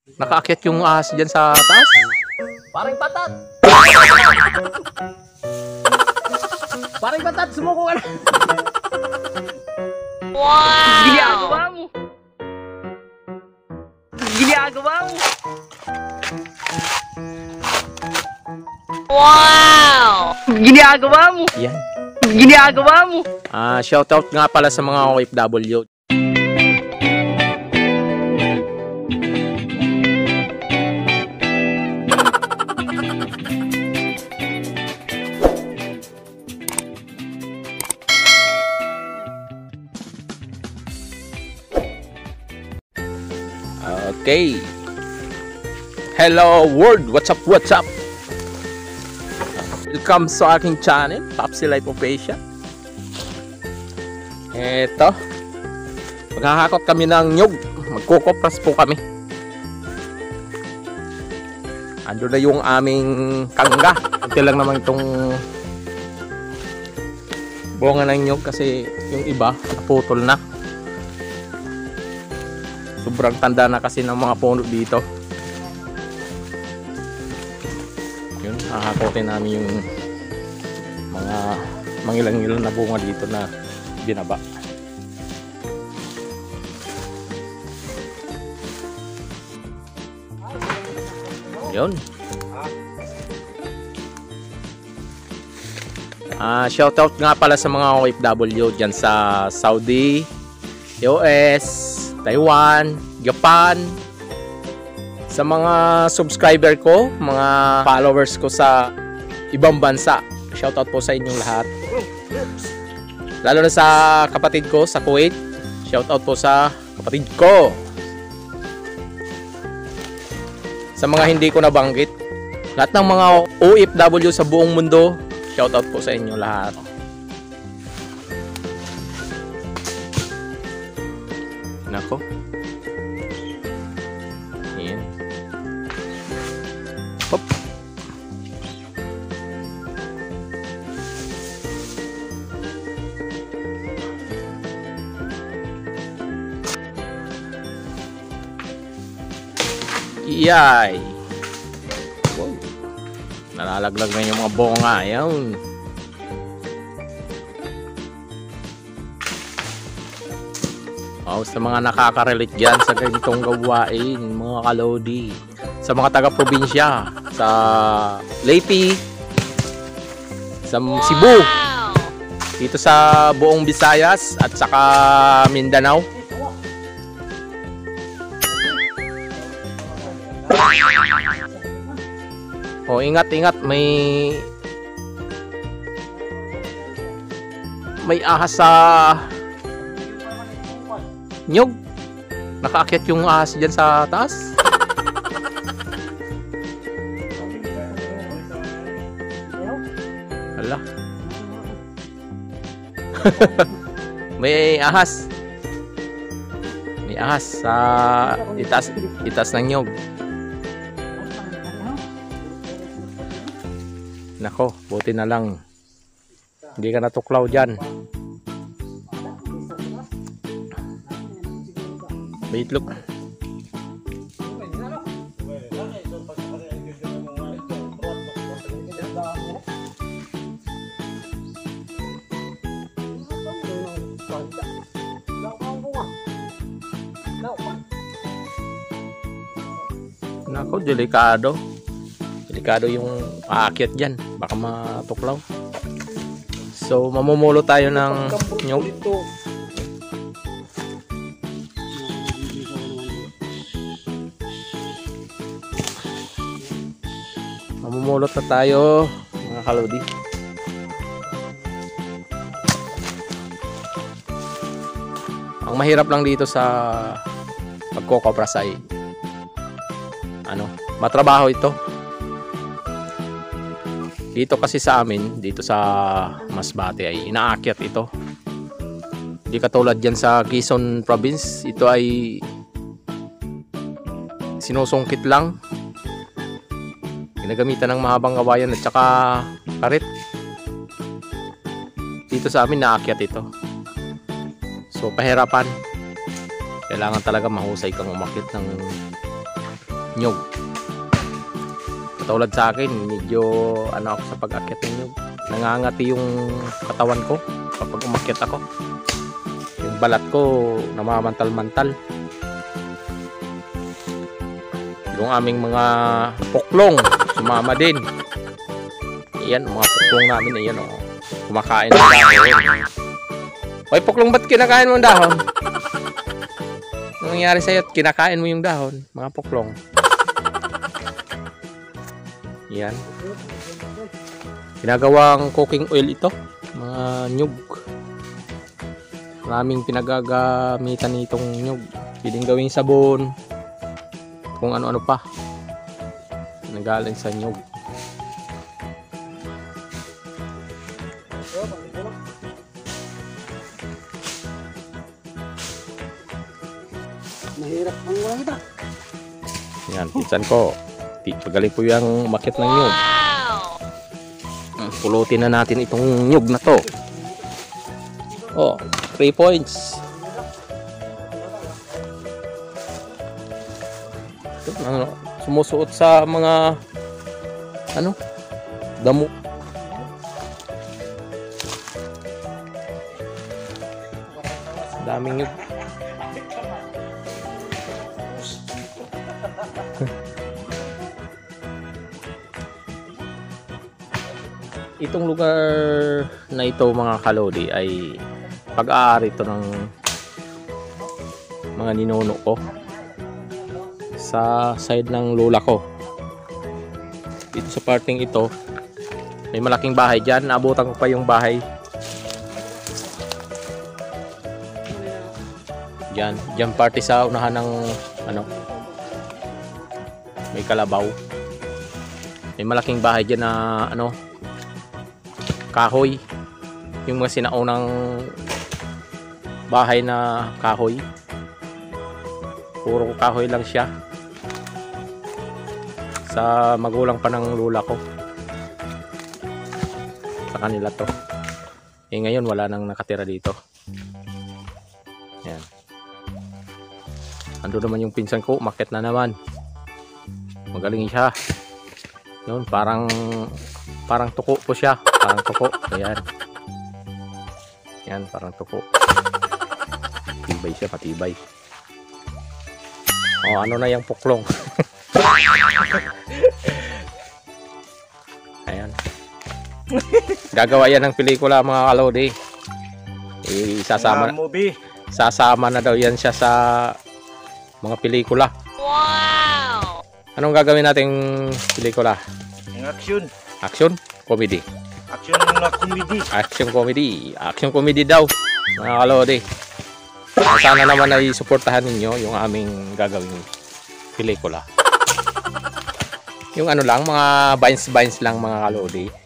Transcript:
Nakaakyat yung ahas dyan sa taas. Paring patat! Paring patat, sumuko ka na! Wow! Ginagawa mo! Ginagawa mo! Wow! Ginagawa mo! Yan. Ginagawa mo! Shoutout nga pala sa mga OFW. Okay. Hello world, what's up, what's up? Welcome sa aking channel, Popsi Life of Asia. Eto, maghahakot kami ng nyug. Magkukopras po kami. Ando na yung aming kangga. Kunti lang naman itong bunga ng nyug kasi yung iba naputol na. Sobrang tanda na kasi ng mga puno dito. Yun, hahakotin namin yung mga mangilang-ilang na bunga dito na binaba. Yun. Shoutout nga pala sa mga OFW dyan sa Saudi, US, Taiwan, Japan, sa mga subscriber ko, mga followers ko sa ibang bansa. Shoutout po sa inyong lahat. Lalo na sa kapatid ko sa Kuwait. Shoutout po sa kapatid ko. Sa mga hindi ko nabanggit, lahat ng mga OFW sa buong mundo, shoutout po sa inyong lahat. Nako. Ayan. Hop. Iyay. Wow. Nalalaglag na yung mga bunga. Ayan. Oh, sa mga nakaka-relate dyan sa ganitong gawain, mga kalodi, sa mga taga-probinsya, sa Leyte, sa Cebu, dito sa buong Visayas at saka Mindanao. Oh, ingat-ingat, may ahas sa nyug. Nakaakyat yung ahas dyan sa taas. Hala. May ahas. May ahas sa itas ng nyug. Nako, buti na lang hindi ka natuklaw dyan. May itlog. Nako, delikado. Delikado yung aakyat dyan. Baka matuklaw. So, mamumulo tayo ng nyug. Mamumulot na tayo, mga kalodi. Ang mahirap lang dito sa pagkokopras ay matrabaho ito. Dito kasi sa amin, dito sa Masbate ay inaakyat ito. Hindi katulad dyan sa Quezon Province, ito ay sinusungkit lang. Ginagamitan ng mahabang kawayan at saka karit. Dito sa amin naakyat ito. So pahirapan. Kailangan talaga mahusay kang umakyat ng nyug. Katulad sa akin, medyo ano ako sa pag-akyat ng nyug. Nangangati yung katawan ko kapag umakyat ako. Yung balat ko namamantal-mantal. Yung aming mga puklong sumama din. Iyan, mga puklong namin, ayan o. Kumakain ng dahon. Hoy, puklong, ba't kinakain mo yung dahon? Anong nangyari sa'yo at kinakain mo yung dahon, mga puklong? Yan. Ginagawang cooking oil ito, mga nyug. Maraming pinagagamitan nitong nyug. Pwedeng gawing sabon, kung ano-ano pa. Nagaling sa nyug. Mahirap ang walang ito. Yan, pinsan ko. Pagaling po yung umakyat ng nyug. Pulutin na natin itong nyug na to. Oh, 3 points. Ano, sumusuot sa mga ano? Damo. Daming nyug. Itong lugar na ito mga kalodi ay pag-aari ito ng mga ninuno ko sa side ng lola ko. Dito sa parting ito may malaking bahay dyan. Naabutan ko pa yung bahay dyan. Dyan party sa unahan ng ano, may kalabaw. May malaking bahay dyan na ano, kahoy, yung mga sinaunang bahay na kahoy, puro kahoy lang siya sa magulang pa ng lula ko. Sa kanila to. Ngayon wala nang nakatira dito. Yan. Ando naman yung pinsan ko, umakyat na naman. Magaling siya. Yun, parang tuko po siya. Parang tuko. Ayan. Yan, parang tuko. Matibay siya, matibay. O, ano na yung puklong. Ayan. Gagawa yan ng pelikula mga kalodi. Sasama na daw yan siya sa mga pelikula. Wow! Anong gagawin nating pelikula? Action. Action? Comedy. Action na comedy. Action comedy. Action comedy daw, mga kalodi. Sana naman ay suportahan ninyo yung aming gagawing pelikula. Yung ano lang, mga vines lang mga kalodi.